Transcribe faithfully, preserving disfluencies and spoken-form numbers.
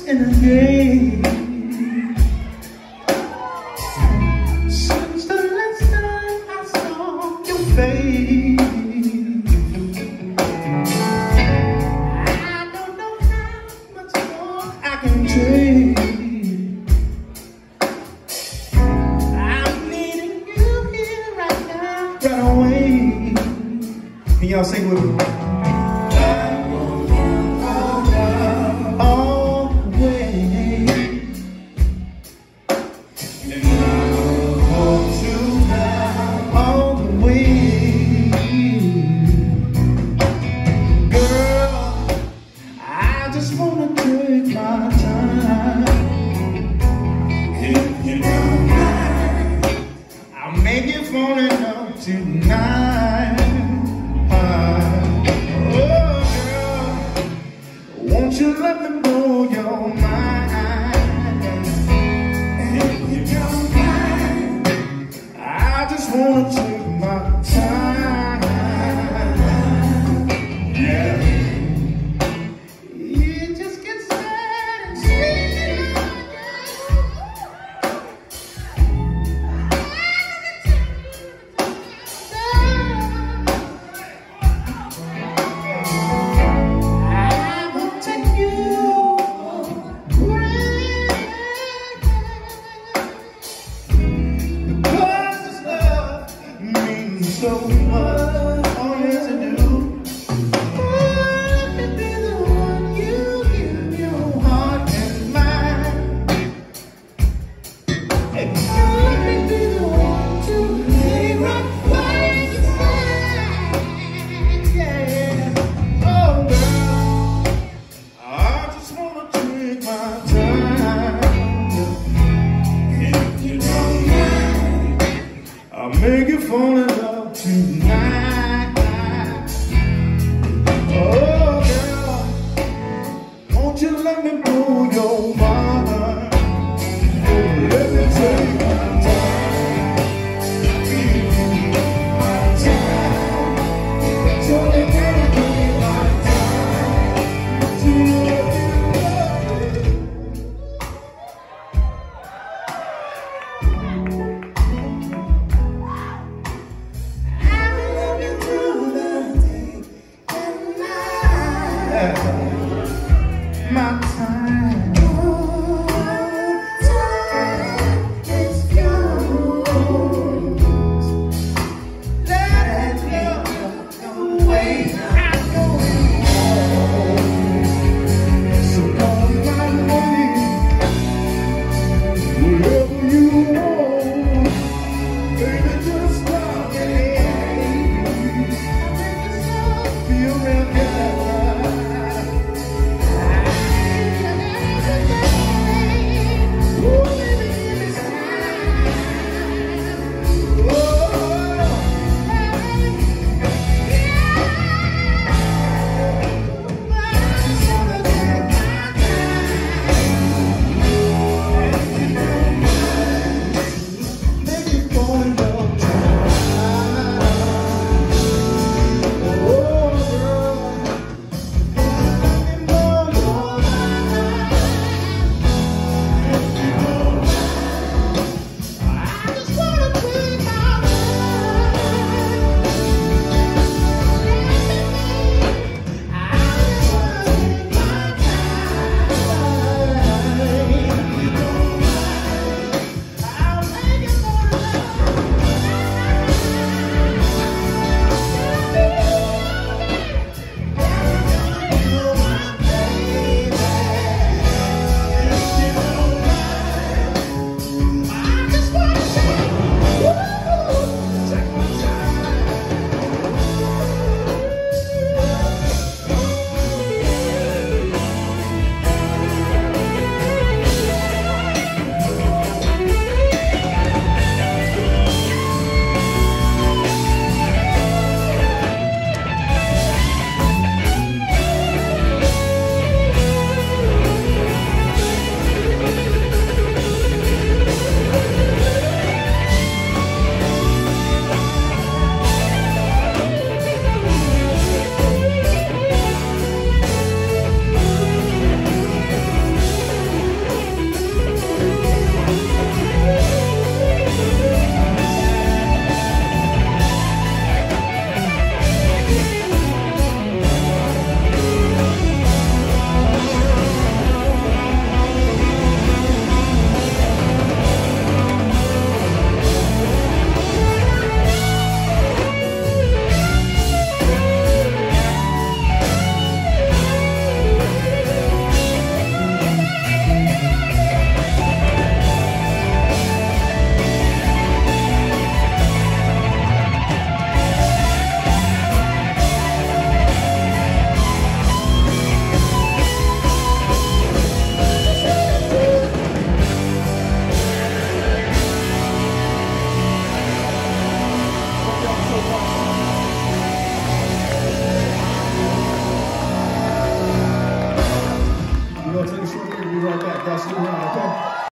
and again. Since the last time I saw your face, I don't know how much more I can take. I'm needing you here right now, right away. Can y'all sing with me? Tonight, oh girl, won't you let me blow your mind? If you don't mind, I just wanna take my time. Yeah, it just gets sad and sweet. So much, oh yes I do. Let me be the one you give your heart and mind. Let me be the one to lay right by your side. Yeah, oh girl, I just wanna take my time. If you don't mind, I'll make you fall in love tonight. Oh girl, won't you let me blow your mind? Oh, let me take my time. Give you my time. Tell me that I give my time to love you. My time, oh, time is yours. Let love go away. I'm going home. So come my way, wherever you want. Baby, just stop it. Make yourself feel real good. y'all. See you around.